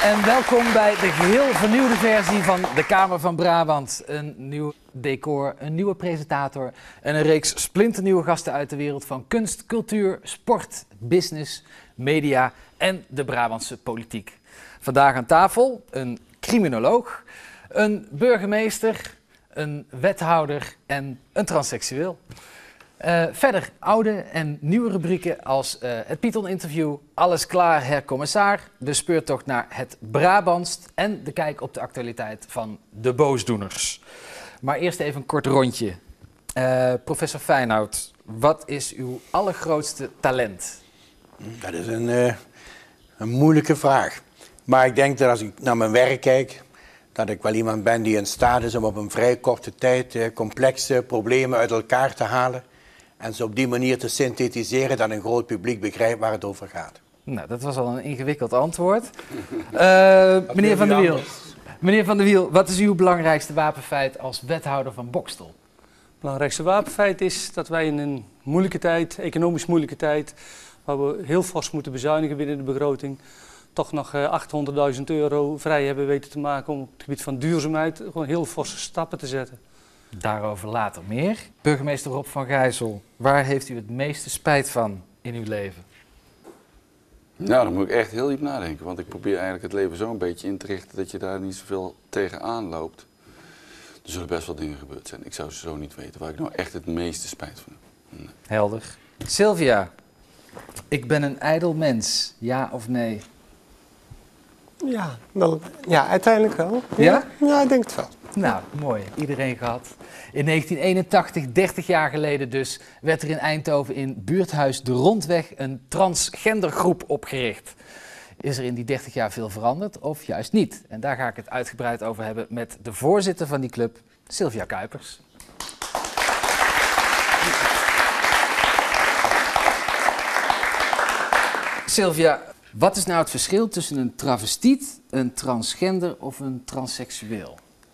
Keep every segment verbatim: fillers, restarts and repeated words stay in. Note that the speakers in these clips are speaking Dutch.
en welkom bij de geheel vernieuwde versie van de Kamer van Brabant. Een nieuw decor, een nieuwe presentator en een reeks splinternieuwe gasten uit de wereld van kunst, cultuur, sport, business, media en de Brabantse politiek. Vandaag aan tafel een criminoloog, een burgemeester, een wethouder en een transseksueel. Uh, verder oude en nieuwe rubrieken als uh, het Python-interview, Alles klaar, Herr Commissaar, de speurtocht naar het Brabantst en de kijk op de actualiteit van de boosdoeners. Maar eerst even een kort rondje. Uh, professor Feyenoud, wat is uw allergrootste talent? Dat is een, uh, een moeilijke vraag. Maar ik denk dat als ik naar mijn werk kijk, dat ik wel iemand ben die in staat is om op een vrij korte tijd uh, complexe problemen uit elkaar te halen. En ze op die manier te synthetiseren dat een groot publiek begrijpt waar het over gaat. Nou, dat was al een ingewikkeld antwoord. Uh, meneer Van der Wiel, meneer Van der Wiel, wat is uw belangrijkste wapenfeit als wethouder van Boxtel? Het belangrijkste wapenfeit is dat wij in een moeilijke tijd, economisch moeilijke tijd, waar we heel fors moeten bezuinigen binnen de begroting, toch nog uh, achthonderdduizend euro vrij hebben weten te maken om op het gebied van duurzaamheid gewoon heel forse stappen te zetten. Daarover later meer. Burgemeester Rob van Gijzel, waar heeft u het meeste spijt van in uw leven? Nou, dan moet ik echt heel diep nadenken. Want ik probeer eigenlijk het leven zo een beetje in te richten dat je daar niet zoveel tegenaan loopt. Er zullen best wel dingen gebeurd zijn. Ik zou ze zo niet weten waar ik nou echt het meeste spijt van heb. Nee. Helder. Sylvia, ik ben een ijdel mens, ja of nee? Ja, wel, ja uiteindelijk wel. Ja? Ja, ja, ik denk het wel. Nou, mooi. Iedereen gehad. In negentien eenentachtig, dertig jaar geleden dus, werd er in Eindhoven in buurthuis De Rondweg een transgendergroep opgericht. Is er in die dertig jaar veel veranderd of juist niet? En daar ga ik het uitgebreid over hebben met de voorzitter van die club, Sylvia Kuipers. Sylvia, wat is nou het verschil tussen een travestiet, een transgender of een transseksueel?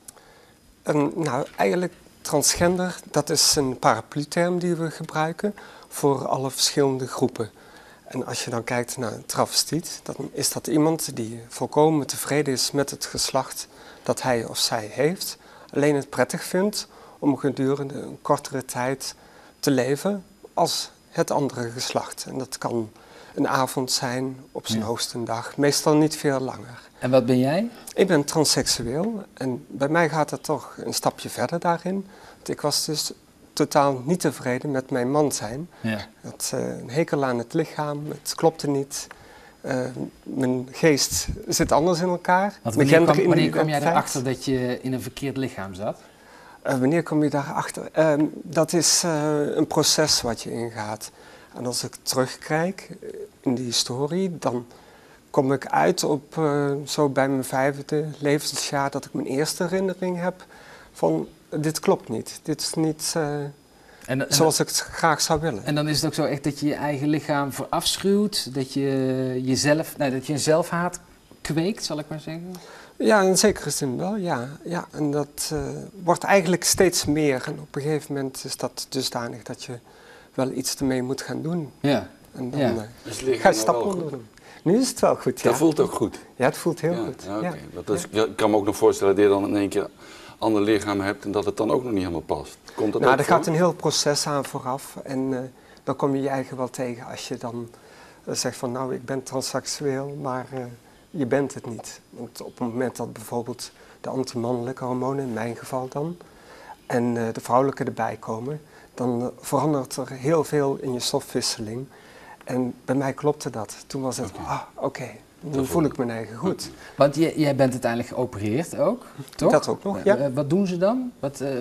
En, nou, eigenlijk transgender, dat is een paraplu-term die we gebruiken voor alle verschillende groepen. En als je dan kijkt naar een travestiet, dan is dat iemand die volkomen tevreden is met het geslacht dat hij of zij heeft. Alleen het prettig vindt om gedurende een kortere tijd te leven als het andere geslacht. En dat kan een avond zijn, op zijn ja. hoogste een dag, meestal niet veel langer. En wat ben jij? Ik ben transseksueel en bij mij gaat het toch een stapje verder daarin. Want ik was dus totaal niet tevreden met mijn man zijn. Ja. Ik had uh, een hekel aan het lichaam, het klopte niet. Uh, mijn geest zit anders in elkaar. Want wanneer, kwam, wanneer kwam jij erachter dat je in een verkeerd lichaam zat? Uh, wanneer kom je daarachter? Uh, dat is uh, een proces wat je ingaat. En als ik terugkijk in die historie, dan kom ik uit op uh, zo bij mijn vijfde levensjaar dat ik mijn eerste herinnering heb van dit klopt niet. Dit is niet uh, en, en, zoals ik het graag zou willen. En dan is het ook zo echt dat je je eigen lichaam verafschuwt, dat je jezelf, nee, dat je een zelfhaat kweekt, zal ik maar zeggen? Ja, in zekere zin wel, ja. ja en dat uh, wordt eigenlijk steeds meer. En op een gegeven moment is dat dusdanig dat je wel iets ermee moet gaan doen. Ja. En dan ja. uh, ga je stappen onderdoen. Nu is het wel goed, ja. Dat voelt ook goed? Ja, het voelt heel ja, goed. Ja, okay. ja. dat is, ja. Ik kan me ook nog voorstellen dat je dan in één keer een ander lichaam hebt en dat het dan ook nog niet helemaal past. Komt dat nou, ook er voor? gaat een heel proces aan vooraf en uh, dan kom je je eigen wel tegen als je dan uh, zegt van nou, ik ben transseksueel, maar uh, je bent het niet. Want op het moment dat bijvoorbeeld de antimannelijke hormonen, in mijn geval dan, en uh, de vrouwelijke erbij komen, dan uh, verandert er heel veel in je stofwisseling. En bij mij klopte dat. Toen was het, okay. ah, oké, okay, dan voel ik mijn eigen goed. Want jij, jij bent uiteindelijk geopereerd ook, toch? Dat ook nog, ja. Uh, wat doen ze dan? Wat, uh,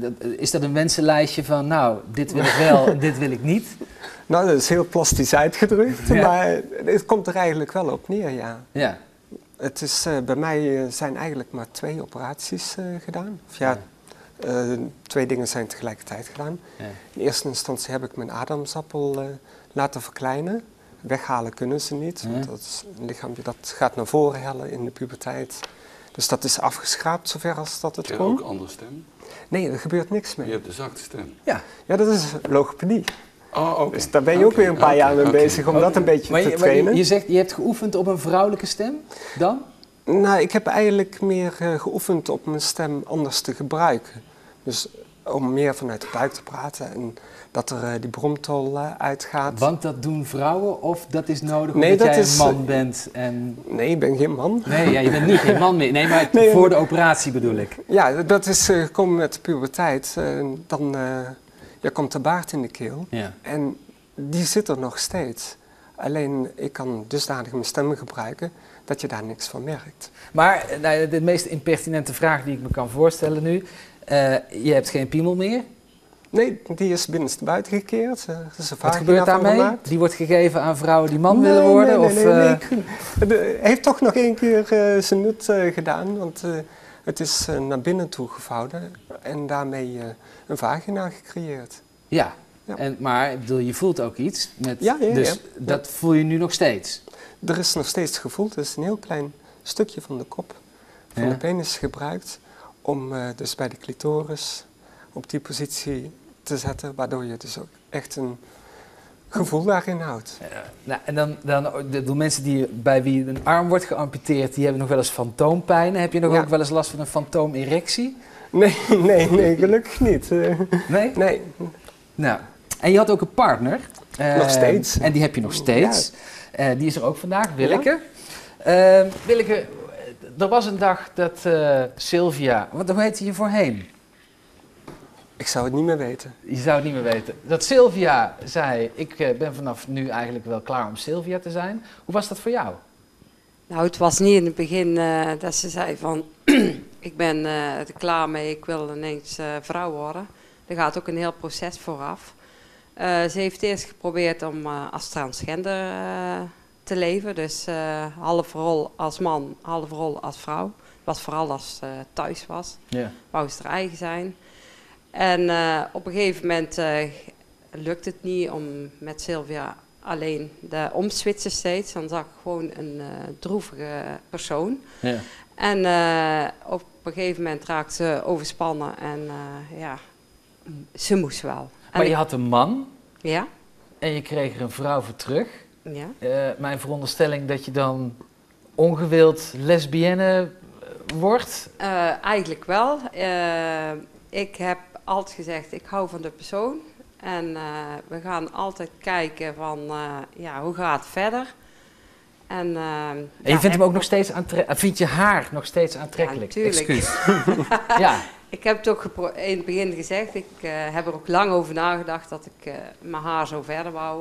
is dat een wensenlijstje van, nou, dit wil ik wel en dit wil ik niet? Nou, dat is heel plastisch uitgedrukt, ja. Maar het komt er eigenlijk wel op neer, ja. Ja. Het is, uh, bij mij uh, zijn eigenlijk maar twee operaties uh, gedaan. Of ja, ja. Uh, twee dingen zijn tegelijkertijd gedaan. Ja. In eerste instantie heb ik mijn adamsappel uh, laten verkleinen. Weghalen kunnen ze niet, want dat is een lichaampje dat gaat naar voren hellen in de puberteit. Dus dat is afgeschraapt zover als dat het kon. Heb je ook een andere stem? Nee, er gebeurt niks mee. Je hebt de zachte stem. Ja, ja dat is logopedie. Oh, oké. Okay. Dus daar ben je okay. ook weer een paar okay. jaar mee okay. bezig om okay. dat een beetje maar te je, trainen. Maar je, je zegt, je hebt geoefend op een vrouwelijke stem, dan? Nou, ik heb eigenlijk meer uh, geoefend op mijn stem anders te gebruiken. Dus om meer vanuit de buik te praten en dat er uh, die bromtol uh, uitgaat. Want dat doen vrouwen of dat is nodig nee, omdat dat jij is, een man bent? En... Nee, ik ben geen man. Nee, ja, je bent nu geen man meer. Nee, maar nee, voor de operatie bedoel ik. Ja, dat is uh, gekomen met de puberteit. Uh, dan uh, ja, komt de baard in de keel. Ja. En die zit er nog steeds. Alleen ik kan dusdanig mijn stem gebruiken dat je daar niks van merkt. Maar nou, de meest impertinente vraag die ik me kan voorstellen nu. Uh, je hebt geen piemel meer? Nee, die is binnenstebuiten gekeerd. Uh, er is een Wat gebeurt daarmee? Gemaakt. Die wordt gegeven aan vrouwen die man nee, willen worden? Nee, of, nee, nee, uh... nee. Hij heeft toch nog één keer uh, zijn nut uh, gedaan. Want uh, het is uh, naar binnen toe gevouwen. En daarmee uh, een vagina gecreëerd. Ja, ja. En, maar ik bedoel, je voelt ook iets. Met, ja, ja, dus ja. dat ja. voel je nu nog steeds? Er is nog steeds gevoel. Het is een heel klein stukje van de kop. Van ja. de penis gebruikt. Om uh, dus bij de clitoris op die positie te zetten. Waardoor je dus ook echt een gevoel daarin houdt. Ja, nou, en dan, dan de, de mensen die, bij wie een arm wordt geamputeerd, die hebben nog wel eens fantoompijnen. Heb je nog ja. ook wel eens last van een fantoomerectie? Nee, nee, nee, gelukkig niet. Uh, nee? Nee. Nou, en je had ook een partner. Uh, nog steeds. En die heb je nog steeds. Ja. Uh, die is er ook vandaag, Willeke. Ja. Uh, Willeke, er was een dag dat uh, Sylvia, wat hoe heette je voorheen? Ik zou het niet meer weten. Je zou het niet meer weten. Dat Sylvia zei, ik uh, ben vanaf nu eigenlijk wel klaar om Sylvia te zijn. Hoe was dat voor jou? Nou, het was niet in het begin uh, dat ze zei van, ik ben uh, er klaar mee, ik wil ineens uh, vrouw worden. Er gaat ook een heel proces vooraf. Uh, ze heeft eerst geprobeerd om uh, als transgender uh, te leven. Dus uh, half rol als man, half rol als vrouw. Wat vooral als ze uh, thuis was. Yeah. Wou ze er eigen zijn. En uh, op een gegeven moment uh, lukt het niet om met Sylvia alleen de omswitchen steeds. Dan zag ik gewoon een uh, droevige persoon. Yeah. En uh, op een gegeven moment raakte ze overspannen en uh, ja, ze moest wel. Maar en je had een man ja? en je kreeg er een vrouw voor terug. Ja. Uh, mijn veronderstelling dat je dan ongewild lesbienne wordt? Uh, eigenlijk wel. Uh, ik heb altijd gezegd, ik hou van de persoon. En uh, we gaan altijd kijken van, uh, ja, hoe gaat het verder? En, uh, en je ja, vindt hem ook nog steeds aantrekkelijk? Vind je haar nog steeds aantrekkelijk? Ja, natuurlijk. Excuus. ja. Ik heb het ook in het begin gezegd. Ik uh, heb er ook lang over nagedacht dat ik uh, mijn haar zo verder wou.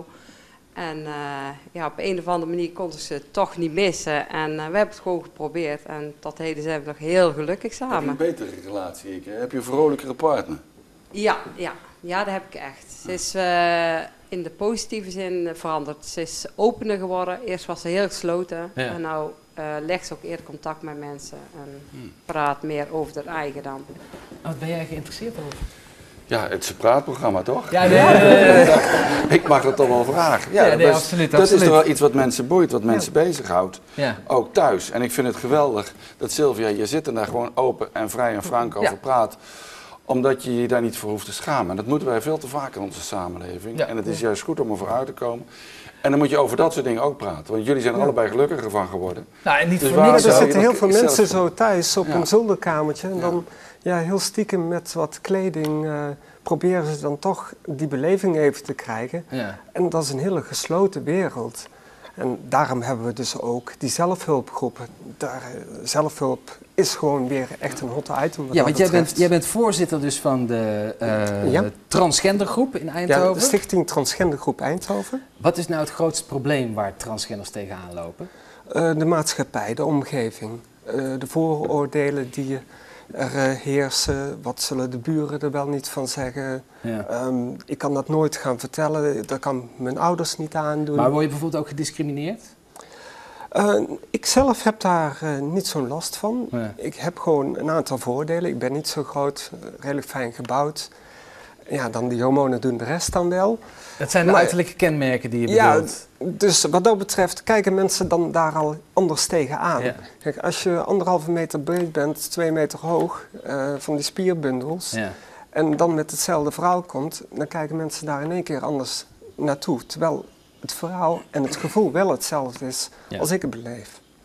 En uh, ja, op een of andere manier kon ik ze toch niet missen. En uh, we hebben het gewoon geprobeerd. En tot heden zijn we nog heel gelukkig samen. Heb je een betere relatie? Ik, heb je een vrolijkere partner? Ja, ja, ja, dat heb ik echt. Ze is uh, in de positieve zin veranderd. Ze is opener geworden. Eerst was ze heel gesloten. Ja. En nu uh, legt ze ook eerder contact met mensen. En hmm. praat meer over haar eigen dan. Wat ben jij geïnteresseerd over? Ja, het is een praatprogramma, toch? Ja, nee, nee, nee, nee. Ik mag dat toch wel vragen. Ja, ja nee, dat, is, absoluut, dat absoluut. is toch wel iets wat mensen boeit, wat mensen ja. bezighoudt. Ja. Ook thuis. En ik vind het geweldig dat Sylvia, je zit er daar gewoon open en vrij en frank over ja. praat. Omdat je je daar niet voor hoeft te schamen. En dat moeten wij veel te vaak in onze samenleving. Ja. En het is juist goed om er vooruit te komen. En dan moet je over dat soort dingen ook praten. Want jullie zijn er ja. allebei gelukkiger van geworden. Nou, en niet dus voor niks. Er zitten heel veel mensen zo thuis op ja. een zolderkamertje. En dan ja, heel stiekem met wat kleding uh, proberen ze dan toch die beleving even te krijgen. Ja. En dat is een hele gesloten wereld. En daarom hebben we dus ook die zelfhulpgroepen. Daar, zelfhulp is gewoon weer echt een hot item. Ja, want jij bent, jij bent voorzitter dus van de uh, ja. transgendergroep in Eindhoven. Ja, de Stichting Transgendergroep Eindhoven. Wat is nou het grootste probleem waar transgenders tegenaan lopen? Uh, de maatschappij, de omgeving. Uh, de vooroordelen die er uh, heersen. Wat zullen de buren er wel niet van zeggen? Ja. Um, ik kan dat nooit gaan vertellen. Dat kan mijn ouders niet aandoen. Maar word je bijvoorbeeld ook gediscrimineerd? Uh, ik zelf heb daar uh, niet zo'n last van. Ja. Ik heb gewoon een aantal voordelen. Ik ben niet zo groot, uh, redelijk fijn gebouwd. Ja, dan die hormonen doen de rest dan wel. Dat zijn de maar, uiterlijke kenmerken die je bedoelt. Ja, dus wat dat betreft kijken mensen dan daar al anders tegenaan. Ja. Kijk, als je anderhalve meter breed bent, twee meter hoog, uh, van die spierbundels, ja. en dan met hetzelfde verhaal komt, dan kijken mensen daar in één keer anders naartoe. Terwijl het verhaal en het gevoel wel hetzelfde is ja. als ik het beleef.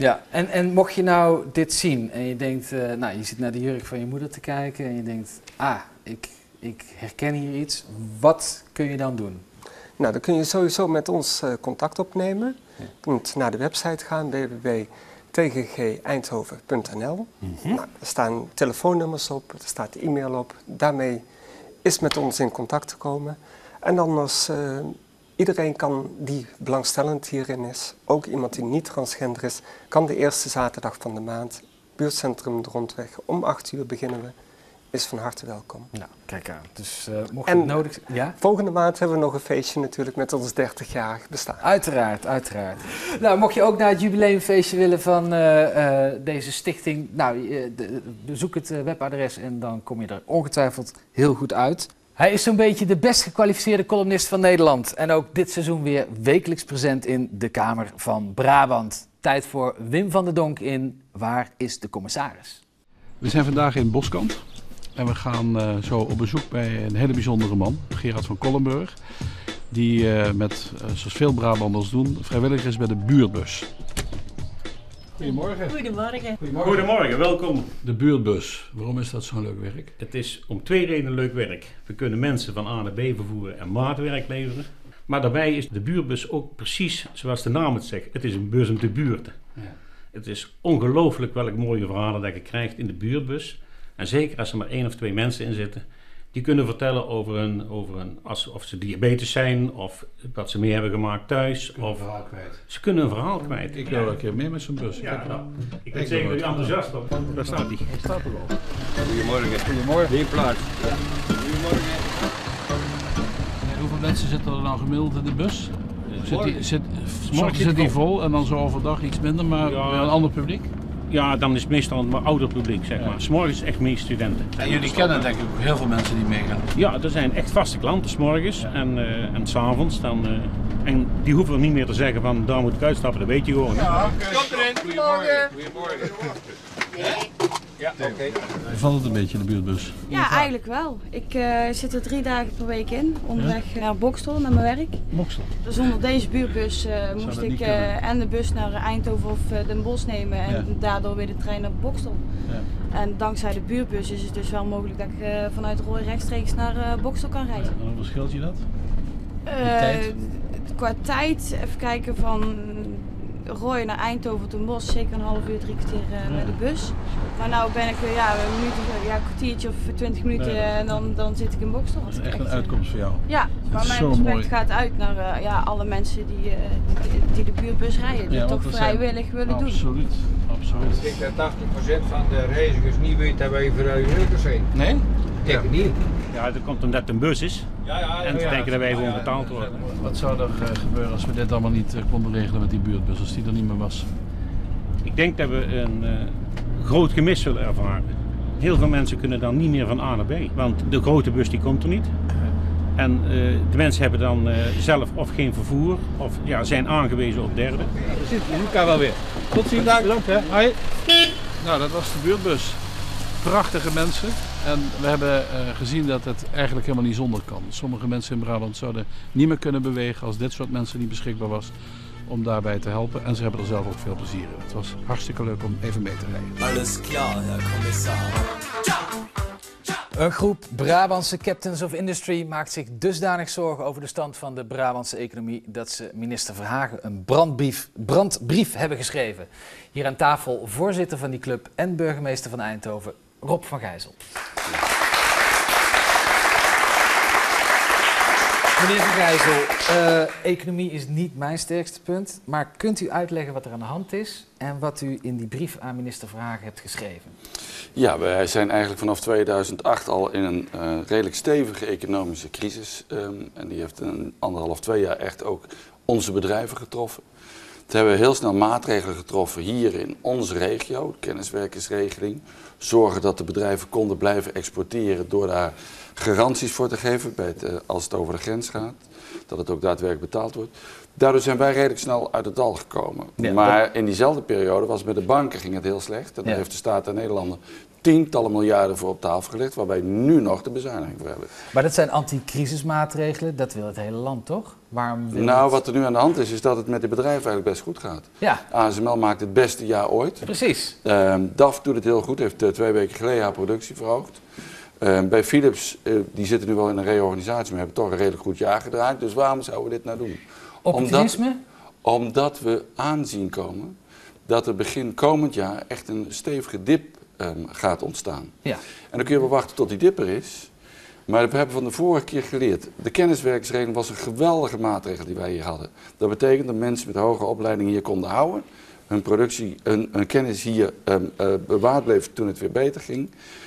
Ja, en, en mocht je nou dit zien en je denkt, uh, nou je zit naar de jurk van je moeder te kijken en je denkt, ah, ik, ik herken hier iets, wat kun je dan doen? Nou, dan kun je sowieso met ons uh, contact opnemen. Ja. Je kunt naar de website gaan, w w w punt t g g eindhoven punt n l. Mm-hmm. Nou, er staan telefoonnummers op, er staat e-mail op. Daarmee is met ons in contact te komen. En dan als uh, iedereen kan die belangstellend hierin is, ook iemand die niet transgender is, kan de eerste zaterdag van de maand, buurtcentrum de Rondweg, om acht uur beginnen we, is van harte welkom. Nou, kijk aan. Dus uh, mocht het nodig zijn... Ja? Volgende maand hebben we nog een feestje natuurlijk met ons dertigjarig bestaan. Uiteraard, uiteraard. Nou, mocht je ook naar het jubileumfeestje willen van uh, uh, deze stichting, nou, uh, de, bezoek het uh, webadres en dan kom je er ongetwijfeld heel goed uit. Hij is zo'n beetje de best gekwalificeerde columnist van Nederland en ook dit seizoen weer wekelijks present in de Kamer van Brabant. Tijd voor Wim van der Donk in Waar is de commissaris? We zijn vandaag in Boskant. En we gaan uh, zo op bezoek bij een hele bijzondere man, Gerard van Kollenburg. Die uh, met, uh, zoals veel Brabanders doen, vrijwilliger is bij de buurtbus. Goedemorgen. Goedemorgen. Goedemorgen. Goedemorgen, welkom. De buurtbus, waarom is dat zo'n leuk werk? Het is om twee redenen leuk werk. We kunnen mensen van A naar B vervoeren en maatwerk leveren. Maar daarbij is de buurtbus ook precies zoals de naam het zegt. Het is een bus om te buurten. Ja. Het is ongelooflijk welke mooie verhalen dat je krijgt in de buurtbus. En zeker als er maar één of twee mensen in zitten, die kunnen vertellen over een, over een als, of ze diabetes zijn, of wat ze mee hebben gemaakt thuis. Ze kunnen of, een verhaal kwijt. Ze kunnen een verhaal kwijt. Ik wil ja. wel een keer mee met zo'n bus. Ja, ik, nou, ik ben zeker dat enthousiast op. Daar staat hij. Hij staat er al. Goedemorgen. Goedemorgen. Neem plaats. Goedemorgen. En hoeveel mensen zitten er nou gemiddeld in de bus? Zit die, zit, morgen zit die vol en dan zo overdag iets minder, maar ja. een ander publiek? Ja, dan is het meestal een ouder publiek, zeg maar. Ja. 's Morgens echt meer studenten. En jullie kennen denk ik ook heel veel mensen die meegaan? Ja, er zijn echt vaste klanten 's morgens ja. en, uh, en 's avonds. Dan, uh, en die hoeven er niet meer te zeggen van daar moet ik uitstappen, dat weet je gewoon. Ja, kom erin. Goedemorgen. Goedemorgen. Nee. Ja, oké. Okay. Valt het een beetje in de buurtbus? Ja, eigenlijk wel. Ik uh, zit er drie dagen per week in, onderweg ja? naar Bokstel, naar mijn werk. Bokstel? Zonder deze buurtbus uh, moest ik uh, en de bus naar Eindhoven of uh, Den Bosch nemen en ja. daardoor weer de trein naar Bokstel. Ja. En dankzij de buurtbus is het dus wel mogelijk dat ik uh, vanuit Rooij rechtstreeks naar uh, Bokstel kan reizen. Ja, en hoe scheelt je dat? Uh, tijd? Qua tijd, even kijken van Rooij naar Eindhoven, Den Bosch, zeker een half uur, drie kwartier uh, ja. met de bus. Maar nu ben ik weer ja, een, minuut, ja, een kwartiertje of twintig minuten nee, en dan, dan zit ik in Bokstel. Dat is echt een uitkomst voor jou. Ja, maar mijn respect gaat uit naar uh, ja, alle mensen die, uh, die, die de buurtbus rijden, die ja, toch vrijwillig willen doen. Absoluut, absoluut. Ik denk dat tachtig procent van de reizigers niet weet dat wij vrijwilligers zijn. Nee? Ik denk het niet. Ja, dat komt omdat het een bus is. Ja, ja, en te ja, denken dat wij gewoon betaald worden. Wat zou er uh, gebeuren als we dit allemaal niet uh, konden regelen met die buurtbus, als die er niet meer was? Ik denk dat we een uh, groot gemis zullen ervaren. Heel veel mensen kunnen dan niet meer van A naar B, want de grote bus die komt er niet. En uh, de mensen hebben dan uh, zelf of geen vervoer, of ja, zijn aangewezen op derden. Ja, we zitten elkaar wel weer. Tot ziens. Bedankt hè. Hoi. Nou, dat was de buurtbus. Prachtige mensen. En we hebben uh, gezien dat het eigenlijk helemaal niet zonder kan. Sommige mensen in Brabant zouden niet meer kunnen bewegen als dit soort mensen niet beschikbaar was om daarbij te helpen. En ze hebben er zelf ook veel plezier in. Het was hartstikke leuk om even mee te rijden. Alles klaar, Herr Kommissar. Een groep Brabantse Captains of Industry maakt zich dusdanig zorgen over de stand van de Brabantse economie dat ze minister Verhagen een brandbrief, brandbrief hebben geschreven. Hier aan tafel voorzitter van die club en burgemeester van Eindhoven, Rob van Gijzel. Meneer Van Gijzel, uh, economie is niet mijn sterkste punt, maar kunt u uitleggen wat er aan de hand is en wat u in die brief aan minister Verhagen hebt geschreven? Ja, wij zijn eigenlijk vanaf tweeduizend acht al in een uh, redelijk stevige economische crisis. Um, en die heeft een anderhalf, twee jaar echt ook onze bedrijven getroffen. Toen hebben we heel snel maatregelen getroffen hier in onze regio, de kenniswerkersregeling. Zorgen dat de bedrijven konden blijven exporteren door daar garanties voor te geven bij het, uh, als het over de grens gaat. Dat het ook daadwerkelijk betaald wordt. Daardoor zijn wij redelijk snel uit het dal gekomen. Ja, maar dat... in diezelfde periode was het met de banken ging het heel slecht. En daar ja. heeft de staat der Nederlanden tientallen miljarden voor op tafel gelegd, waar wij nu nog de bezuiniging voor hebben. Maar dat zijn anticrisismaatregelen, dat wil het hele land toch? Waarom wil Nou, het... wat er nu aan de hand is, is dat het met de bedrijven eigenlijk best goed gaat. Ja. A S M L maakt het beste jaar ooit. Precies. Um, D A F doet het heel goed, heeft uh, twee weken geleden haar productie verhoogd. Um, bij Philips, uh, die zitten nu wel in een reorganisatie, maar hebben toch een redelijk goed jaar gedraaid. Dus waarom zouden we dit nou doen? Optimisme? Omdat, omdat we aanzien komen dat er begin komend jaar echt een stevige dip um, gaat ontstaan. Ja. En dan kun je wel wachten tot die dip er is. Maar we hebben van de vorige keer geleerd. De kenniswerkingsregeling was een geweldige maatregel die wij hier hadden. Dat betekent dat mensen met hoge opleiding hier konden houden. Hun productie, hun, hun kennis hier um, uh, bewaard bleef toen het weer beter ging.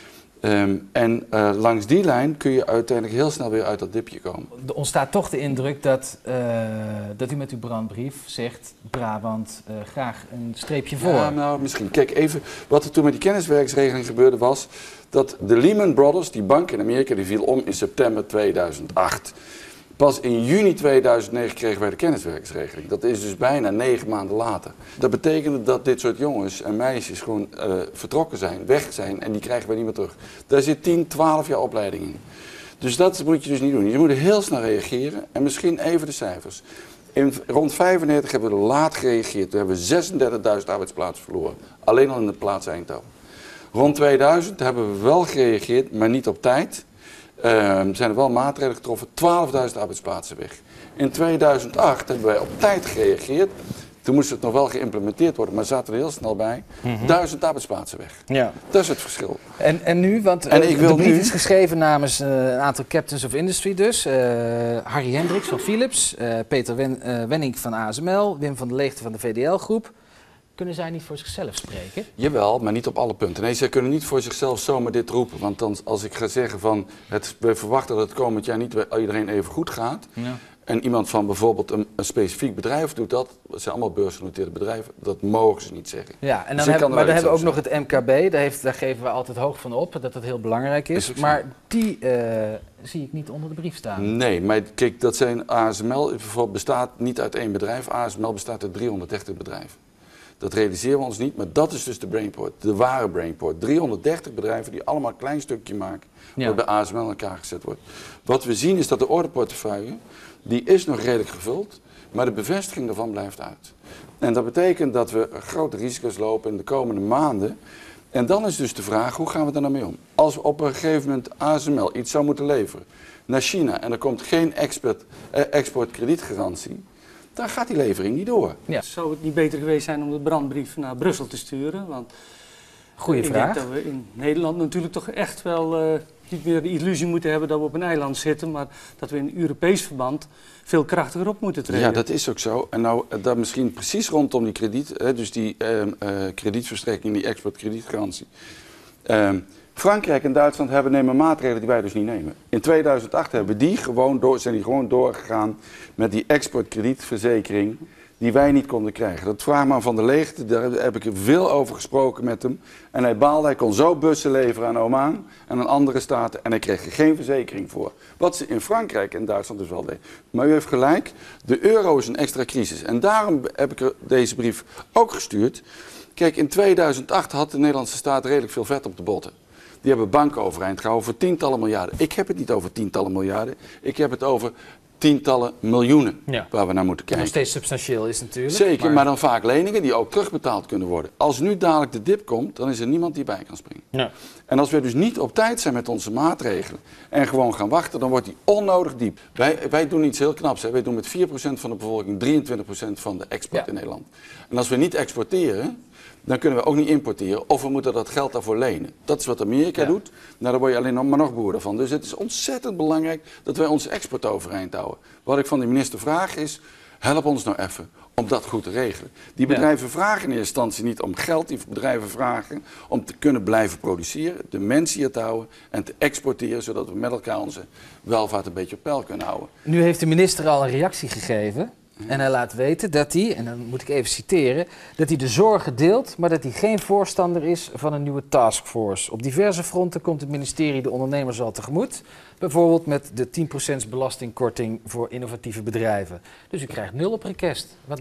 Um, en uh, langs die lijn kun je uiteindelijk heel snel weer uit dat dipje komen. Er ontstaat toch de indruk dat, uh, dat u met uw brandbrief zegt, Brabant uh, graag een streepje voor. Ja, nou misschien. Kijk even, wat er toen met die kenniswerkingsregeling gebeurde was, dat de Lehman Brothers, die bank in Amerika, die viel om in september tweeduizend acht. Pas in juni tweeduizend negen kregen wij de kenniswerkingsregeling. Dat is dus bijna negen maanden later. Dat betekende dat dit soort jongens en meisjes gewoon uh, vertrokken zijn, weg zijn en die krijgen wij niet meer terug. Daar zit tien, twaalf jaar opleiding in. Dus dat moet je dus niet doen. Je moet heel snel reageren en misschien even de cijfers. In rond vijfennegentig hebben we laat gereageerd. Toen hebben we zesendertigduizend arbeidsplaatsen verloren. Alleen al in de plaats Eindhoven. Rond tweeduizend hebben we wel gereageerd, maar niet op tijd. Uh, zijn er wel maatregelen getroffen, twaalfduizend arbeidsplaatsen weg. In tweeduizend acht hebben wij op tijd gereageerd. Toen moest het nog wel geïmplementeerd worden, maar zaten er heel snel bij. Mm-hmm. Duizend arbeidsplaatsen weg. Ja. Dat is het verschil. En, en nu, want en uh, ik wil de brief nu... is geschreven namens uh, een aantal captains of industry dus. Uh, Harry Hendricks van Philips, uh, Peter Wen, uh, Wenning van A S M L, Wim van der Leegte van de V D L-groep. Kunnen zij niet voor zichzelf spreken? Jawel, maar niet op alle punten. Nee, zij kunnen niet voor zichzelf zomaar dit roepen. Want dan, als ik ga zeggen van, het, we verwachten dat het komend jaar niet bij iedereen even goed gaat. Ja. En iemand van bijvoorbeeld een, een specifiek bedrijf doet dat. Dat zijn allemaal beursgenoteerde bedrijven. Dat mogen ze niet zeggen. Ja, en dan dus heb, maar dan hebben we ook zeggen. nog het M K B. Daar, heeft, daar geven we altijd hoog van op, dat dat heel belangrijk is. is maar die uh, zie ik niet onder de brief staan. Nee, maar kijk, dat zijn A S M L bijvoorbeeld bestaat niet uit één bedrijf. A S M L bestaat uit driehonderddertig bedrijven. Dat realiseren we ons niet, maar dat is dus de Brainport, de ware Brainport. driehonderddertig bedrijven die allemaal een klein stukje maken, ja. wat bij A S M L in elkaar gezet wordt. Wat we zien is dat de orderportefeuille, die is nog redelijk gevuld, maar de bevestiging daarvan blijft uit. En dat betekent dat we grote risico's lopen in de komende maanden. En dan is dus de vraag, hoe gaan we daar nou mee om? Als op een gegeven moment A S M L iets zou moeten leveren naar China en er komt geen export, eh, exportkredietgarantie, dan gaat die levering niet door. Ja. Zou het niet beter geweest zijn om de brandbrief naar Brussel te sturen? Want Goeie ik vraag. denk dat we in Nederland natuurlijk toch echt wel uh, niet meer de illusie moeten hebben dat we op een eiland zitten, maar dat we in Europees verband veel krachtiger op moeten treden. Ja, dat is ook zo. En nou, dat misschien precies rondom die krediet, hè, dus die uh, uh, kredietverstrekking, die exportkredietgarantie. Uh, Frankrijk en Duitsland hebben nemen maatregelen die wij dus niet nemen. In tweeduizend acht hebben die gewoon door, zijn die gewoon doorgegaan met die exportkredietverzekering die wij niet konden krijgen. Dat vraagt maar Van der Leegte, daar heb ik er veel over gesproken met hem. En hij baalde, hij kon zo bussen leveren aan Oman en aan andere staten en hij kreeg er geen verzekering voor. Wat ze in Frankrijk en Duitsland dus wel deden. Maar u heeft gelijk, de euro is een extra crisis. En daarom heb ik er deze brief ook gestuurd. Kijk, in tweeduizend acht had de Nederlandse staat redelijk veel vet op de botten. Die hebben banken overeind gehouden voor tientallen miljarden. Ik heb het niet over tientallen miljarden. Ik heb het over tientallen miljoenen ja. waar we naar moeten kijken. Nog steeds substantieel is natuurlijk. Zeker, maar... maar dan vaak leningen die ook terugbetaald kunnen worden. Als nu dadelijk de dip komt, dan is er niemand die bij kan springen. Ja. En als we dus niet op tijd zijn met onze maatregelen en gewoon gaan wachten, dan wordt die onnodig diep. Wij, wij doen iets heel knaps. Hè. Wij doen met vier procent van de bevolking drieëntwintig procent van de export ja. in Nederland. En als we niet exporteren, dan kunnen we ook niet importeren of we moeten dat geld daarvoor lenen. Dat is wat Amerika ja. doet. Nou, daar word je alleen nog maar nog boerder van. Dus het is ontzettend belangrijk dat wij onze export overeind houden. Wat ik van de minister vraag is, help ons nou even om dat goed te regelen. Die bedrijven ja. vragen in eerste instantie niet om geld. Die bedrijven vragen om te kunnen blijven produceren, de mensen hier te houden en te exporteren, zodat we met elkaar onze welvaart een beetje op peil kunnen houden. Nu heeft de minister al een reactie gegeven. En hij laat weten dat hij, en dan moet ik even citeren, dat hij de zorgen deelt, maar dat hij geen voorstander is van een nieuwe taskforce. Op diverse fronten komt het ministerie de ondernemers al tegemoet. Bijvoorbeeld met de tien procent belastingkorting voor innovatieve bedrijven. Dus u krijgt nul op request. Wat nou?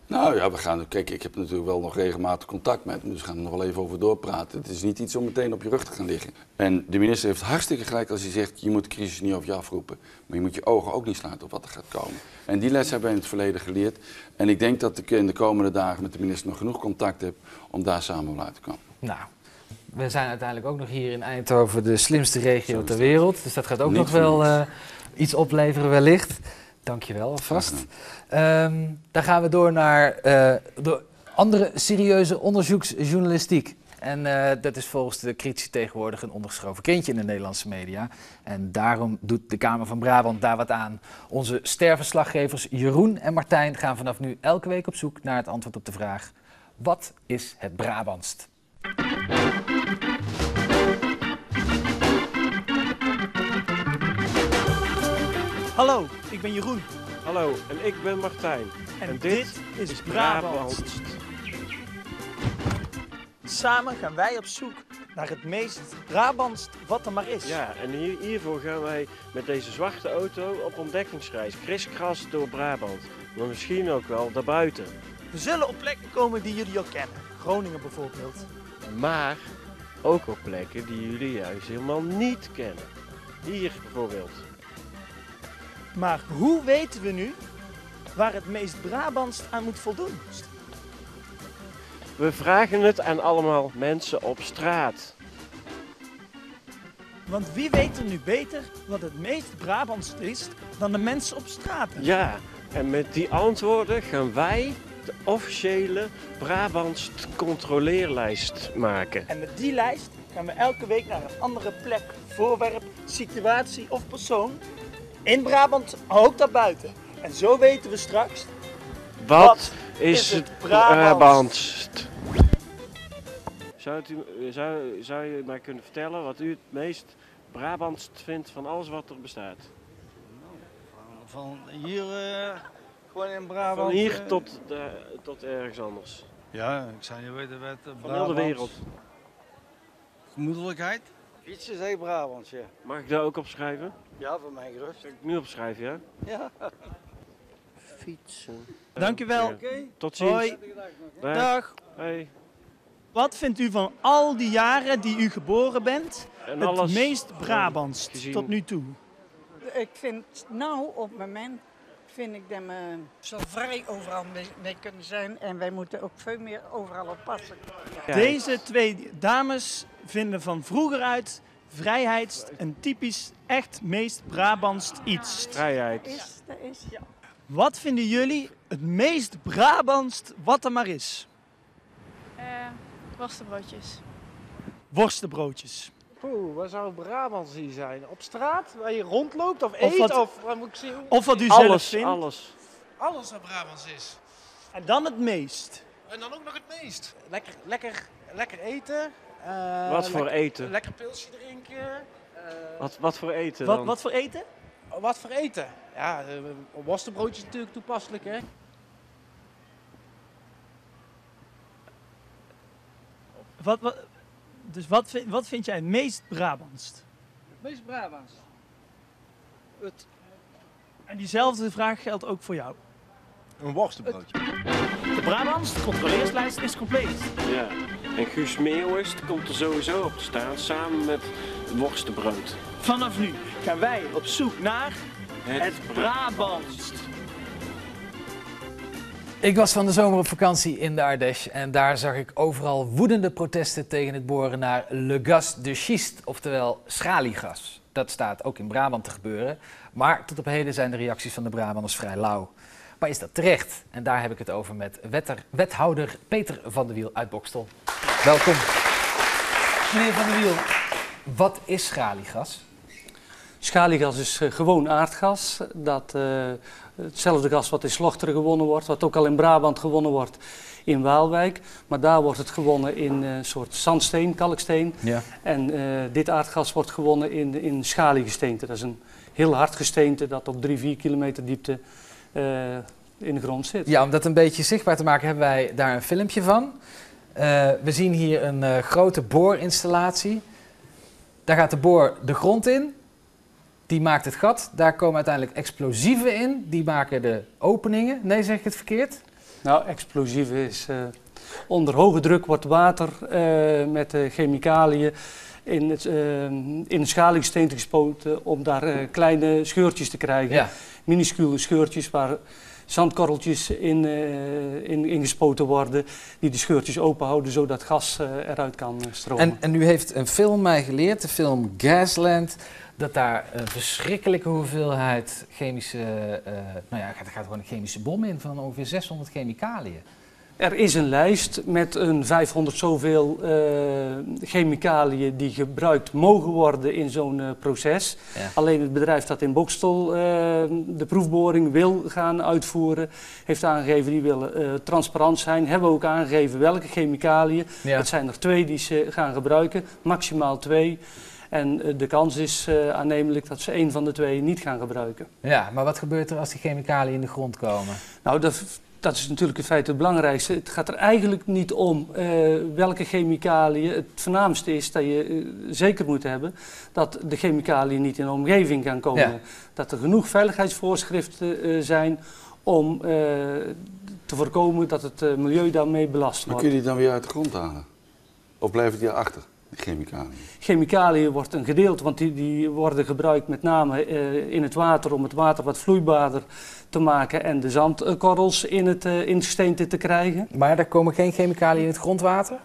Nou ja, we gaan, kijk, ik heb natuurlijk wel nog regelmatig contact met hem, dus we gaan er nog wel even over doorpraten. Het is niet iets om meteen op je rug te gaan liggen. En de minister heeft hartstikke gelijk als hij zegt, je moet de crisis niet over je afroepen. Maar je moet je ogen ook niet sluiten op wat er gaat komen. En die les hebben we in het verleden geleerd. En ik denk dat ik in de komende dagen met de minister nog genoeg contact heb om daar samen op uit te komen. Nou, we zijn uiteindelijk ook nog hier in Eindhoven de slimste regio ter wereld. Dus dat gaat ook nog wel uh, iets opleveren wellicht. Dankjewel alvast. Um, dan gaan we door naar uh, de andere serieuze onderzoeksjournalistiek. En uh, dat is volgens de critici tegenwoordig een ondergeschoven kindje in de Nederlandse media. En daarom doet de Kamer van Brabant daar wat aan. Onze sterverslaggevers Jeroen en Martijn gaan vanaf nu elke week op zoek naar het antwoord op de vraag: wat is het Brabantst? Hallo, ik ben Jeroen. Hallo, en ik ben Martijn. En, en dit, dit is Brabantst. Samen gaan wij op zoek naar het meest Brabantst wat er maar is. Ja, en hier, hiervoor gaan wij met deze zwarte auto op ontdekkingsreis. Kriskras door Brabant, maar misschien ook wel daarbuiten. We zullen op plekken komen die jullie al kennen. Groningen bijvoorbeeld. Maar ook op plekken die jullie juist helemaal niet kennen. Hier bijvoorbeeld. Maar hoe weten we nu waar het meest Brabantst aan moet voldoen? We vragen het aan allemaal mensen op straat. Want wie weet er nu beter wat het meest Brabantst is dan de mensen op straat? Ja, en met die antwoorden gaan wij de officiële Brabantst controleerlijst maken. En met die lijst gaan we elke week naar een andere plek, voorwerp, situatie of persoon in Brabant, ook daarbuiten. En zo weten we straks, wat, wat is, is het het Brabantst? Brabantst? Zou, het u, zou, zou je mij kunnen vertellen wat u het meest Brabantst vindt van alles wat er bestaat? Van hier, uh, gewoon in Brabant. Van hier uh, tot, de, tot ergens anders. Ja, ik zou niet weten wat uh, van heel de wereld. Gemoedelijkheid. Fietsen is heel Brabants, ja. Mag ik daar ook op schrijven? Ja, voor mij gerust. Zal ik nu opschrijven, ja? Ja. Fietsen. Dankjewel. Ja. Okay. Tot ziens. Hoi. Dag. Dag. Hey. Wat vindt u van al die jaren die u geboren bent en het alles meest Brabantst gezien. tot nu toe? Ik vind, nou op het moment vind ik dat we zo vrij overal mee, mee kunnen zijn. En wij moeten ook veel meer overal op passen. Ja. Deze twee dames vinden van vroeger uit vrijheid een typisch echt meest Brabantst iets. Vrijheid. Is, dat is. Ja. Wat vinden jullie het meest Brabantst wat er maar is? Uh, worstenbroodjes. Worstenbroodjes. Poeh, waar zou Brabants hier zijn? Op straat, waar je rondloopt of, Of eet? wat- Of wat moet ik zien? Of wat u Alles, zelf vindt. alles. Alles wat Brabants is. En dan het meest. En dan ook nog het meest. Lekker, lekker, lekker eten. eh, Wat voor lekker- eten? Lekker pilsje drinken. eh, Wat, wat voor eten Wat, dan? wat voor eten? wat voor eten? Ja, uh, worstenbroodjes natuurlijk toepasselijk, hè? Wat, wat, dus wat, vind- wat vind jij het meest Brabantst? Het meest Brabants. Het, En diezelfde vraag geldt ook voor jou. een worstenbroodje. De Brabantst controleerslijst is compleet. Ja. En Guus Meeuwis komt er sowieso op te staan, samen met worstenbrood. Vanaf nu gaan wij op zoek naar Het, het Brabantst. Ik was van de zomer op vakantie in de Ardèche en daar zag ik overal woedende protesten tegen het boren naar le gaz de schiste, oftewel schaliegas. Dat staat ook in Brabant te gebeuren, maar tot op heden zijn de reacties van de Brabanders vrij lauw. Maar is dat terecht? En daar heb ik het over met wetter, wethouder Peter van de Wiel uit Bokstel. Welkom. Meneer van de Wiel, wat is schaliegas? Schaliegas is uh, gewoon aardgas. Dat, uh, hetzelfde gas wat in Slochteren gewonnen wordt, wat ook al in Brabant gewonnen wordt in Waalwijk. Maar daar wordt het gewonnen in een uh, soort zandsteen, kalksteen. Ja. En uh, dit aardgas wordt gewonnen in, in schaliegesteente. Dat is een heel hard gesteente dat op drie, vier kilometer diepte uh, in de grond zit. Ja, om dat een beetje zichtbaar te maken hebben wij daar een filmpje van. Uh, we zien hier een uh, grote boorinstallatie. Daar gaat de boor de grond in. Die maakt het gat. Daar komen uiteindelijk explosieven in. Die maken de openingen. Nee, zeg ik het verkeerd? Nou, explosief is uh, onder hoge druk wordt water uh, met uh, chemicaliën in, het, uh, in een schalingssteen gespoten om daar uh, kleine scheurtjes te krijgen. Ja. Minuscule scheurtjes waar zandkorreltjes in, uh, in, in gespoten worden, die de scheurtjes open houden zodat gas uh, eruit kan uh, stromen. En, en u heeft een film mij geleerd, de film Gasland, dat daar een verschrikkelijke hoeveelheid chemische, uh, nou ja, er gaat gewoon een chemische bom in van ongeveer zeshonderd chemicaliën. Er is een lijst met een vijfhonderd zoveel uh, chemicaliën die gebruikt mogen worden in zo'n uh, proces. Ja. Alleen het bedrijf dat in Boxtel uh, de proefboring wil gaan uitvoeren, heeft aangegeven die willen uh, transparant zijn. Hebben ook aangegeven welke chemicaliën. Ja. Het zijn er twee die ze gaan gebruiken, maximaal twee. En uh, de kans is uh, aannemelijk dat ze één van de twee niet gaan gebruiken. Ja, maar wat gebeurt er als die chemicaliën in de grond komen? Nou, dat... Dat is natuurlijk in feite het belangrijkste. Het gaat er eigenlijk niet om uh, welke chemicaliën. Het voornaamste is dat je uh, zeker moet hebben dat de chemicaliën niet in de omgeving gaan komen. Ja. Dat er genoeg veiligheidsvoorschriften uh, zijn om uh, te voorkomen dat het uh, milieu daarmee belast wordt. Maar kun je die dan weer uit de grond halen? Of blijven die erachter, die chemicaliën? Chemicaliën wordt een gedeelte, want die, die worden gebruikt met name uh, in het water om het water wat vloeibaarder te maken en de zandkorrels in het, uh, in het gesteente te krijgen. Maar er komen geen chemicaliën in het grondwater?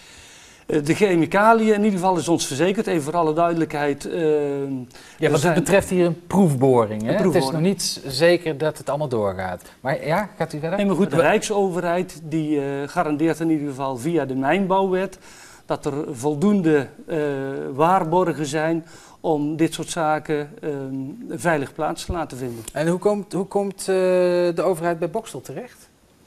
Uh, de chemicaliën in ieder geval is ons verzekerd, even voor alle duidelijkheid. Uh, ja, want het betreft hier een proefboring, hè? Een proefboring. Het is nog niet zeker dat het allemaal doorgaat. Maar ja, gaat u verder? Nee, maar goed, de Rijksoverheid die uh, garandeert in ieder geval via de Mijnbouwwet dat er voldoende uh, waarborgen zijn om dit soort zaken um, veilig plaats te laten vinden. En hoe komt, hoe komt uh, de overheid bij Boxtel terecht?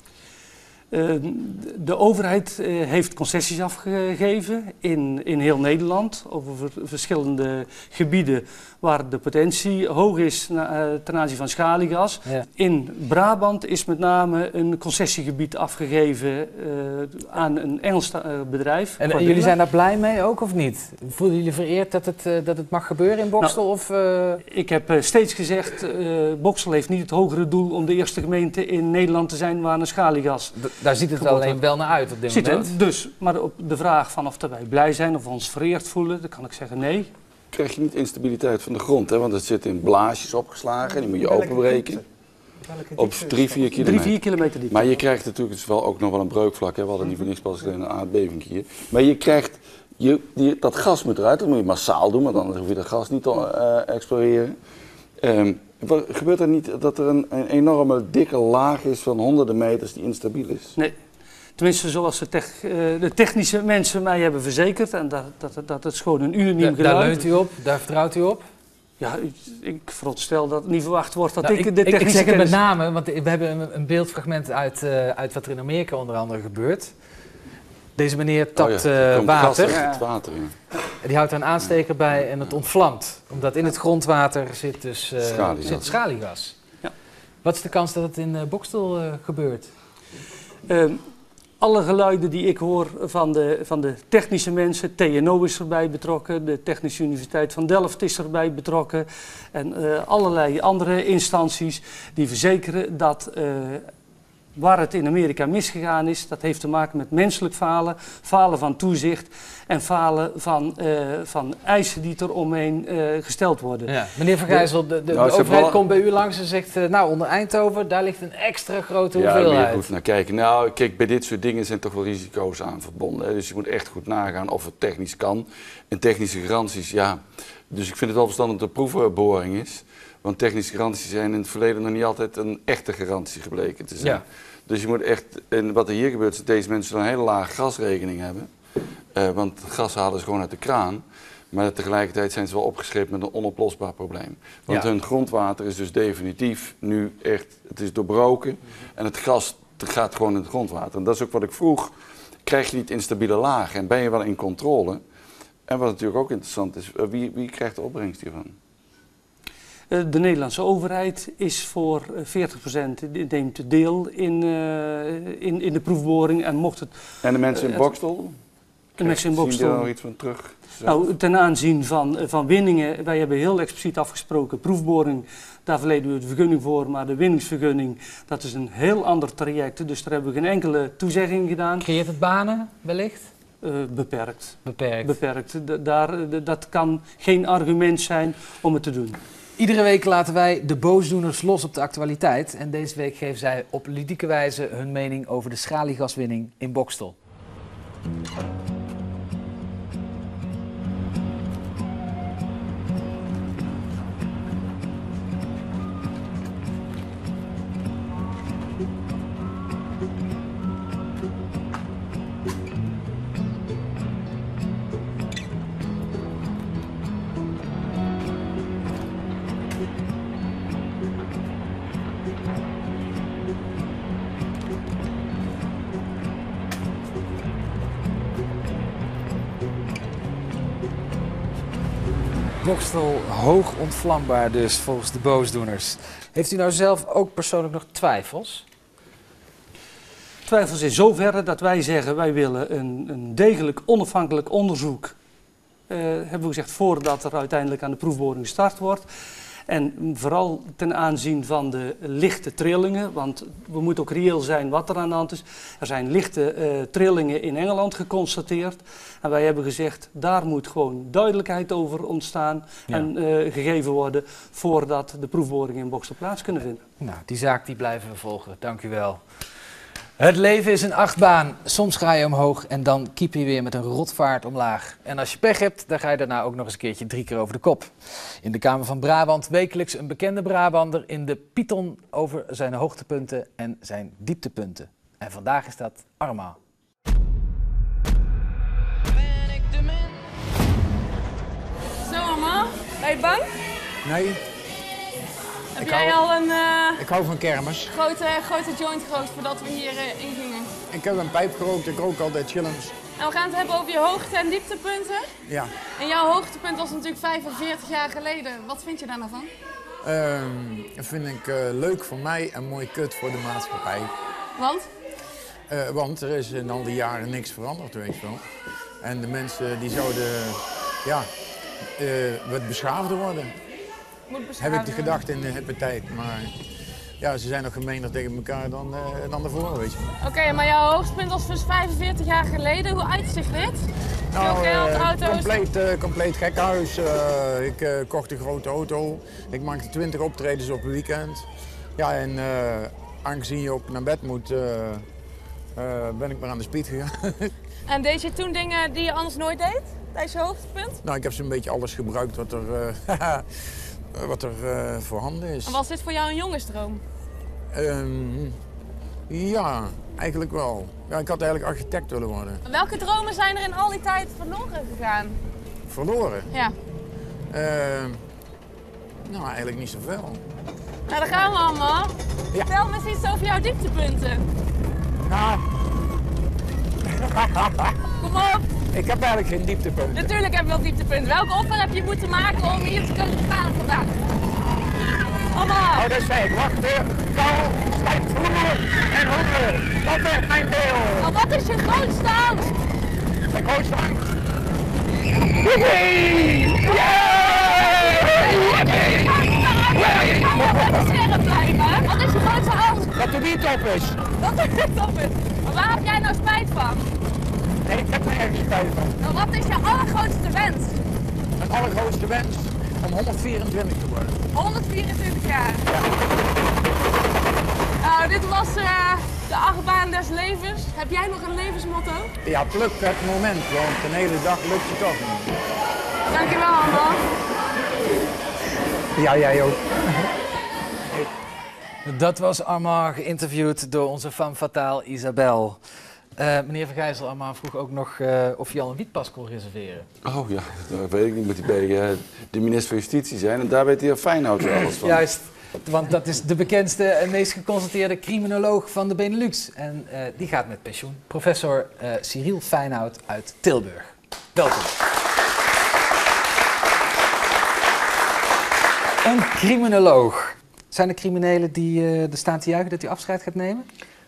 Uh, de overheid uh, heeft concessies afgegeven in, in heel Nederland over verschillende gebieden waar de potentie hoog is na, uh, ten aanzien van schaliegas. Ja. In Brabant is met name een concessiegebied afgegeven uh, aan een Engels uh, bedrijf. En, en jullie zijn daar blij mee ook of niet? Voelen jullie vereerd dat het, uh, dat het mag gebeuren in Boxtel? Nou, of, uh... Ik heb uh, steeds gezegd, uh, Boxtel heeft niet het hogere doel om de eerste gemeente in Nederland te zijn waar een schaliegas... D daar ziet het wel alleen wel naar uit op dit Ziet moment. Er, dus, maar op de vraag van of wij blij zijn of ons vereerd voelen, dan kan ik zeggen nee. Krijg je niet instabiliteit van de grond, hè? Want het zit in blaasjes opgeslagen, die moet je openbreken. Op drie, vier kilometer. Drie, vier kilometer diep. Maar je krijgt natuurlijk het wel ook nog wel een breukvlak, hè? We hadden niet voor niks pas geleden een aardbeving hier. Maar je krijgt, je, die, dat gas moet eruit, dat moet je massaal doen, want anders hoef je dat gas niet te uh, exploreren. Um, wat, gebeurt er niet dat er een, een enorme dikke laag is van honderden meters die instabiel is? Nee. Tenminste, zoals de, tech, uh, de technische mensen mij hebben verzekerd. En dat, dat, dat het gewoon een unaniem da, geluid. Daar leunt u op, daar vertrouwt u op? Ja, ik, ik veronderstel dat niet verwacht wordt dat nou, ik, ik de technische Ik zeg het kennis... met name, want we hebben een, een beeldfragment uit, uh, uit wat er in Amerika onder andere gebeurt. Deze meneer tapt oh ja, uh, water. Ja. Het water ja. Die houdt er een aansteker bij en het ontvlamt. Omdat in het grondwater zit dus uh, schaliegas. Zit schaliegas. Ja. Wat is de kans dat het in uh, Boxtel uh, gebeurt? Uh, Alle geluiden die ik hoor van de, van de technische mensen, T N O is erbij betrokken, de Technische Universiteit van Delft is erbij betrokken en uh, allerlei andere instanties die verzekeren dat uh, waar het in Amerika misgegaan is, dat heeft te maken met menselijk falen, falen van toezicht en falen van, uh, van eisen die er omheen uh, gesteld worden. Ja. Meneer Van Gijzel, de, de, nou, de overheid komt bij u langs en zegt, uh, nou onder Eindhoven, daar ligt een extra grote ja, hoeveelheid. Ja, moet je goed naar kijken. Nou, kijk, bij dit soort dingen zijn toch wel risico's aan verbonden. Hè? Dus je moet echt goed nagaan of het technisch kan. En technische garanties, ja. Dus ik vind het wel verstandig dat er proefboring is. Want technische garanties zijn in het verleden nog niet altijd een echte garantie gebleken te zijn. Ja. Dus je moet echt, en wat er hier gebeurt is dat deze mensen een hele lage gasrekening hebben. Uh, want het gas halen ze gewoon uit de kraan. Maar tegelijkertijd zijn ze wel opgeschreven met een onoplosbaar probleem. Want ja. hun grondwater is dus definitief nu echt, het is doorbroken. En het gas gaat gewoon in het grondwater. En dat is ook wat ik vroeg, krijg je niet instabiele lagen en ben je wel in controle? En wat natuurlijk ook interessant is, wie, wie krijgt de opbrengst hiervan? De Nederlandse overheid is voor veertig procent neemt deel in, uh, in, in de proefboring en mocht het... En de mensen in Boxtel? En Max in Zien Bokstel. daar nog iets van terug? Nou, ten aanzien van, van winningen, wij hebben heel expliciet afgesproken, proefboring, daar verleden we de vergunning voor, maar de winningsvergunning, dat is een heel ander traject, dus daar hebben we geen enkele toezegging gedaan. Creëert het banen wellicht? Uh, beperkt. Beperkt. Beperkt. D daar, d dat kan geen argument zijn om het te doen. Iedere week laten wij de boosdoeners los op de actualiteit en deze week geven zij op ludieke wijze hun mening over de schaliegaswinning in Bokstel. Bokstel hoog ontvlambaar dus volgens de boosdoeners. Heeft u nou zelf ook persoonlijk nog twijfels? Twijfels in zoverre dat wij zeggen wij willen een, een degelijk onafhankelijk onderzoek. Uh, hebben we gezegd voordat er uiteindelijk aan de proefboring gestart wordt. En vooral ten aanzien van de lichte trillingen, want we moeten ook reëel zijn wat er aan de hand is. Er zijn lichte uh, trillingen in Engeland geconstateerd. En wij hebben gezegd, daar moet gewoon duidelijkheid over ontstaan ja. en uh, gegeven worden voordat de proefboringen in Bokstel plaats kunnen vinden. Nou, die zaak die blijven we volgen. Dank u wel. Het leven is een achtbaan. Soms ga je omhoog en dan kiep je weer met een rotvaart omlaag. En als je pech hebt, dan ga je daarna ook nog eens een keertje drie keer over de kop. In de Kamer van Brabant wekelijks een bekende Brabander in de Python over zijn hoogtepunten en zijn dieptepunten. En vandaag is dat Arma. Zo Arma, ben je bang? Nee. Heb ik jij hou, al een uh, ik hou van kermis. Grote, grote joint gerookt voordat we hier uh, ingingen? Ik heb een pijp gerookt, ik rook altijd chillums. En we gaan het hebben over je hoogte- en dieptepunten. Ja. En jouw hoogtepunt was natuurlijk vijfenveertig jaar geleden. Wat vind je daar nou van? Um, dat vind ik uh, leuk voor mij en mooi kut voor de maatschappij. Want? Uh, want er is in al die jaren niks veranderd, weet je wel. En de mensen die zouden ja, uh, wat beschaafder worden. Heb ik de gedachte in de hippe tijd, maar ja, ze zijn nog gemeener tegen elkaar dan, uh, dan daarvoor, weet je. Oké, okay, maar jouw hoogtepunt was dus vijfenveertig jaar geleden. Hoe uitzicht dit? Nou, Veel geld, uh, auto's? Compleet, uh, compleet gekhuis. Uh, ik uh, kocht een grote auto. Ik maakte twintig optredens op een weekend. Ja, en uh, aangezien je ook naar bed moet, uh, uh, ben ik maar aan de speed gegaan. En deed je toen dingen die je anders nooit deed, tijdens je hoogtepunt? Nou, ik heb zo'n beetje alles gebruikt wat er... Uh, wat er uh, voorhanden is. En was dit voor jou een jongensdroom? Um, ja, eigenlijk wel. Ja, ik had eigenlijk architect willen worden. Welke dromen zijn er in al die tijd verloren gegaan? Verloren? Ja. Uh, nou, eigenlijk niet zoveel. Nou, daar gaan we allemaal. Ja. Vertel me eens iets over jouw dieptepunten. Nou. Kom op. Ik heb eigenlijk geen dieptepunten. Natuurlijk heb je wel dieptepunten. Welke offer heb je moeten maken om hier te kunnen staan vandaag? Allemaal! Oh, dat is fijn. Wacht even. Kou, slijt, honger en honger. Dat werd mijn deel. Maar wat is je grootste angst? Mijn grootste angst? Scherp blijven. Wat is je grootste angst? Dat de wiet op is. Dat de wiet op is. Maar waar heb jij nou spijt van? Nee, ik heb nergens spijt van. Nou, wat is je allergrootste wens? Mijn allergrootste wens? Om honderdvierentwintig te worden. honderdvierentwintig jaar? Ja. Nou, dit was uh, de achtbaan des levens. Heb jij nog een levensmotto? Ja, pluk het moment, want een hele dag lukt je toch niet. Dankjewel, Arma. Ja, jij ook. Dat was Arma, geïnterviewd door onze femme fatale Isabel. Uh, meneer Van Gijzel, Arma vroeg ook nog uh, of je al een wietpas kon reserveren. Oh ja, dat weet ik niet. Moet hij bij uh, de minister van Justitie zijn en daar weet hij al Feyenoord weer alles van. Juist, want dat is de bekendste en meest geconstateerde criminoloog van de Benelux. En uh, die gaat met pensioen. Professor uh, Cyril Feyenoord uit Tilburg. Welkom. Een criminoloog. Zijn er criminelen die uh, er staan te juichen dat u afscheid gaat nemen?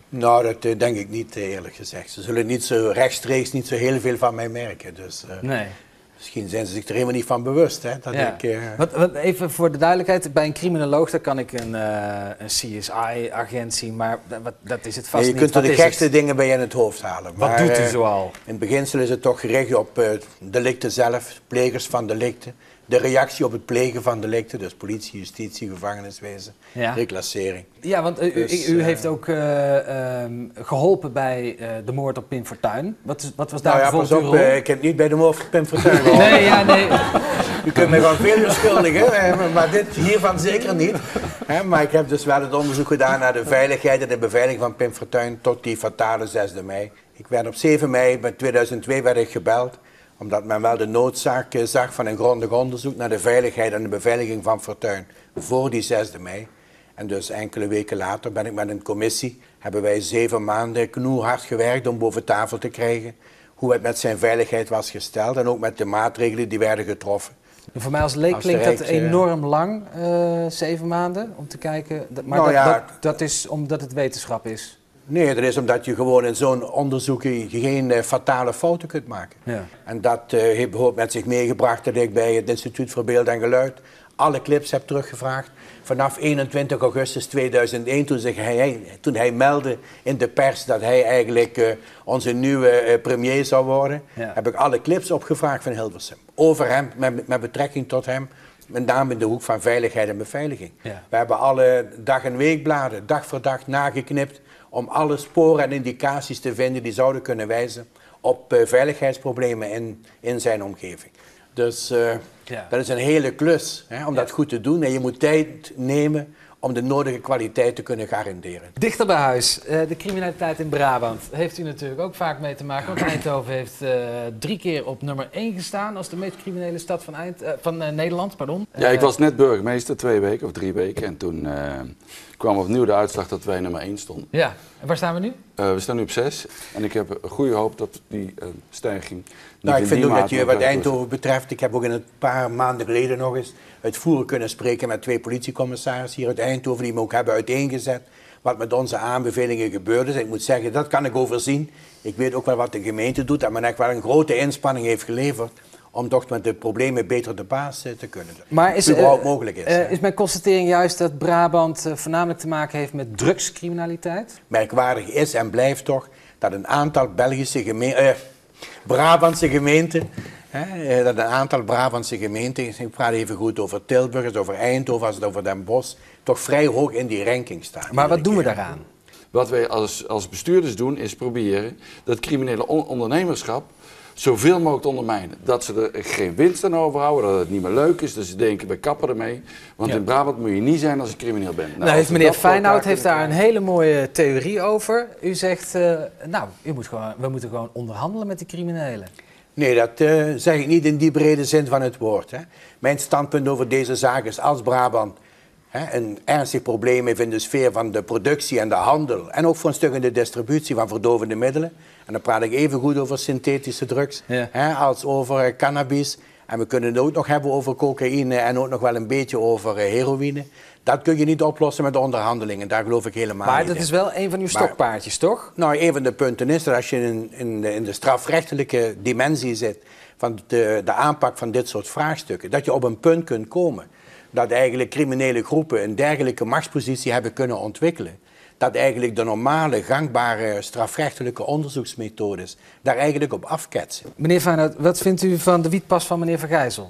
Nou, dat uh, denk ik niet, eerlijk gezegd. Ze zullen niet zo rechtstreeks niet zo heel veel van mij merken. Dus, uh, nee. Misschien zijn ze zich er helemaal niet van bewust. Hè, dat ja. ik, uh... wat, wat, even voor de duidelijkheid, bij een criminoloog daar kan ik een, uh, een C S I-agent zien, maar dat, dat is het vast ja, je niet. kunt er wat de gekste het? dingen bij je in het hoofd halen. Wat maar, doet u uh, zoal? In het beginsel is het toch gericht op uh, delicten zelf, plegers van delicten. De reactie op het plegen van delicten, dus politie, justitie, gevangeniswezen, ja. reclassering. Ja, want u, dus, u, u heeft ook uh, um, geholpen bij uh, de moord op Pim Fortuyn. Wat, wat was daar nou ja, bijvoorbeeld pas uw op, rol? Uh, ik heb niet bij de moord op Pim Fortuyn geholpen. Nee, ja, nee. U kunt mij wel veel beschuldigen, maar dit hiervan zeker niet. Maar ik heb dus wel het onderzoek gedaan naar de veiligheid en de beveiliging van Pim Fortuyn tot die fatale zesde mei. Ik werd op zeven mei tweeduizend twee werd ik gebeld, omdat men wel de noodzaak zag van een grondig onderzoek naar de veiligheid en de beveiliging van Fortuyn voor die zesde mei. En dus enkele weken later ben ik met een commissie, hebben wij zeven maanden knoerhard gewerkt om boven tafel te krijgen hoe het met zijn veiligheid was gesteld en ook met de maatregelen die werden getroffen. En voor mij als leek klinkt dat enorm lang, uh, zeven maanden, om te kijken. Maar nou dat, ja, dat, dat is omdat het wetenschap is. Nee, dat is omdat je gewoon in zo'n onderzoek geen uh, fatale fouten kunt maken. Ja. En dat uh, heeft bijvoorbeeld met zich meegebracht dat ik bij het Instituut voor Beeld en Geluid alle clips heb teruggevraagd. Vanaf eenentwintig augustus tweeduizend één, toen, zich hij, toen hij meldde in de pers dat hij eigenlijk uh, onze nieuwe uh, premier zou worden, ja. heb ik alle clips opgevraagd van Hilversum. Over hem, met, met betrekking tot hem, met name in de hoek van veiligheid en beveiliging. Ja. We hebben alle dag- en weekbladen, dag voor dag nageknipt, om alle sporen en indicaties te vinden die zouden kunnen wijzen op uh, veiligheidsproblemen in, in zijn omgeving. Dus uh, ja. dat is een hele klus, hè, om ja. dat goed te doen. En je moet tijd nemen om de nodige kwaliteit te kunnen garanderen. Dichter bij huis, uh, de criminaliteit in Brabant heeft u natuurlijk ook vaak mee te maken. Want Eindhoven heeft uh, drie keer op nummer één gestaan als de meest criminele stad van, Eind, uh, van uh, Nederland. Pardon. Ja, ik was net burgemeester, twee weken of drie weken. En toen uh, kwam opnieuw de uitslag dat wij nummer één stonden. Ja, en waar staan we nu? Uh, we staan nu op zes. En ik heb een goede hoop dat die uh, stijging... Nou, ik vind ook dat je wat Eindhoven betreft, ik heb ook in een paar maanden geleden nog eens uitvoerig kunnen spreken met twee politiecommissarissen hier uit Eindhoven, die me ook hebben uiteengezet wat met onze aanbevelingen gebeurd is. Ik moet zeggen, dat kan ik overzien. Ik weet ook wel wat de gemeente doet, dat men echt wel een grote inspanning heeft geleverd om toch met de problemen beter de baas te kunnen. Maar is, überhaupt uh, mogelijk is. Uh, is mijn constatering juist dat Brabant uh, voornamelijk te maken heeft met drugscriminaliteit? Merkwaardig is en blijft toch dat een aantal Belgische gemeenten... Uh, Brabantse gemeenten, hè, dat een aantal Brabantse gemeenten, ik praat even goed over Tilburg, over Eindhoven, als het over Den Bosch, toch vrij hoog in die ranking staan. Maar wat doen we daaraan? Wat wij als, als bestuurders doen, is proberen dat criminele on ondernemerschap zoveel mogelijk te ondermijnen. Dat ze er geen winst aan overhouden, dat het niet meer leuk is, dus ze denken, we kappen ermee. Want ja. in Brabant moet je niet zijn als je crimineel bent. Nou, nou heeft meneer Feyenoord heeft daar een hele mooie theorie over. U zegt, uh, nou, u moet gewoon, we moeten gewoon onderhandelen met die criminelen. Nee, dat uh, zeg ik niet in die brede zin van het woord. Hè. Mijn standpunt over deze zaak is als Brabant hè, een ernstig probleem heeft in de sfeer van de productie en de handel en ook voor een stuk in de distributie van verdovende middelen. En dan praat ik even goed over synthetische drugs ja. hè, als over uh, cannabis. En we kunnen het ook nog hebben over cocaïne en ook nog wel een beetje over uh, heroïne. Dat kun je niet oplossen met onderhandelingen, daar geloof ik helemaal maar niet dat in. is wel een van uw stokpaardjes, maar, toch? Nou, een van de punten is dat als je in, in, de, in de strafrechtelijke dimensie zit van de, de aanpak van dit soort vraagstukken, dat je op een punt kunt komen dat eigenlijk criminele groepen een dergelijke machtspositie hebben kunnen ontwikkelen. Dat eigenlijk de normale, gangbare strafrechtelijke onderzoeksmethodes daar eigenlijk op afketsen. Meneer Feyenoord, wat vindt u van de wietpas van meneer Van Gijzel?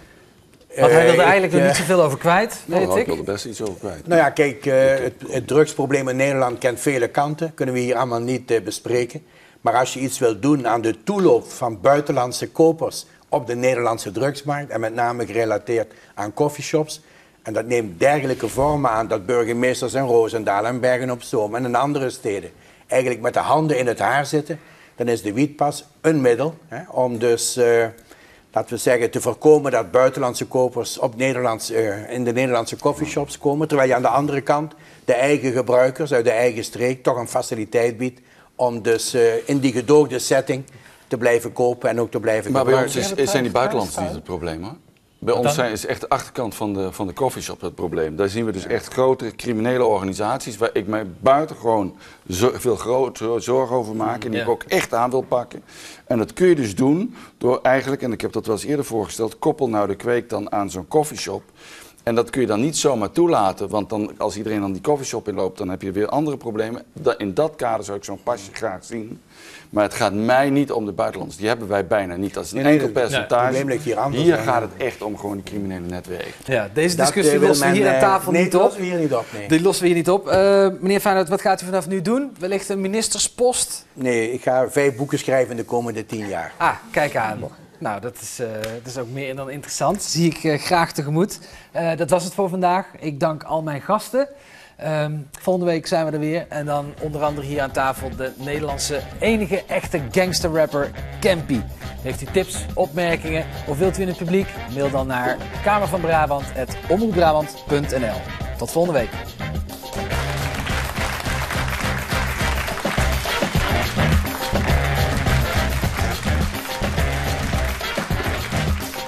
Want hij wilde eigenlijk nog uh, niet zoveel over kwijt, weet nou, ik. Ik wilde best iets over kwijt. Nou ja, kijk, uh, het, het drugsprobleem in Nederland kent vele kanten. Kunnen we hier allemaal niet uh, bespreken. Maar als je iets wilt doen aan de toeloop van buitenlandse kopers op de Nederlandse drugsmarkt, en met name gerelateerd aan coffeeshops, en dat neemt dergelijke vormen aan dat burgemeesters in Roosendaal en Bergen-op-Zoom en in andere steden eigenlijk met de handen in het haar zitten, dan is de wietpas een middel hè, om dus, uh, laten we zeggen, te voorkomen dat buitenlandse kopers op Nederlands, uh, in de Nederlandse coffeeshops komen, terwijl je aan de andere kant de eigen gebruikers uit de eigen streek toch een faciliteit biedt om dus uh, in die gedoogde setting te blijven kopen en ook te blijven maar gebruiken. Maar bij ons is, is zijn die buitenlanders niet het probleem, hoor. Bij Wat ons dan? zijn, is echt de achterkant van de, van de coffeeshop het probleem. Daar zien we dus echt grotere criminele organisaties waar ik mij buitengewoon zo, veel grote zorgen over maak en die Ja. ik ook echt aan wil pakken. En dat kun je dus doen door eigenlijk, en ik heb dat wel eens eerder voorgesteld, koppel nou de kweek dan aan zo'n coffeeshop. En dat kun je dan niet zomaar toelaten, want dan, als iedereen dan die coffeeshop inloopt, dan heb je weer andere problemen. Da- in dat kader zou ik zo'n pasje graag zien. Maar het gaat mij niet om de buitenlanders. Die hebben wij bijna niet. Dat is een Nee, nee, enkel dat- ja, het percentage. probleem ligt hier anders. Hier Ja. gaat het echt om gewoon die criminele netwerken. Ja, deze Dat, discussie eh, wil lossen we men, hier aan eh, tafel nee, niet dat op. lossen we hier niet op, nee. Die lossen we hier niet op. Uh, meneer Feyenoord, wat gaat u vanaf nu doen? Wellicht een ministerspost? Nee, ik ga vijf boeken schrijven in de komende tien jaar. Ah, kijk aan. Nou, dat is, uh, dat is ook meer dan interessant. Zie ik uh, graag tegemoet. Uh, dat was het voor vandaag. Ik dank al mijn gasten. Um, volgende week zijn we er weer. En dan onder andere hier aan tafel de Nederlandse enige echte gangsterrapper Campy. Heeft u tips, opmerkingen of wilt u in het publiek? Mail dan naar kamervanbrabant apenstaartje omroepbrabant punt n l. Tot volgende week.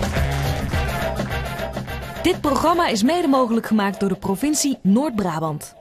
Dit programma is mede mogelijk gemaakt door de provincie Noord-Brabant.